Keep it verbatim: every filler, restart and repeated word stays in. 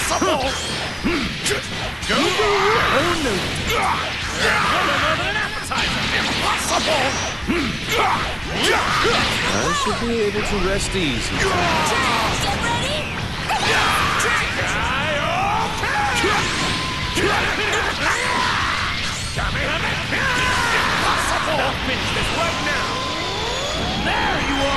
Impossible! Go! Oh no! An appetizer! Impossible! I should be able to rest easy. Get ready! Impossible! I'll finish this right now! There you are!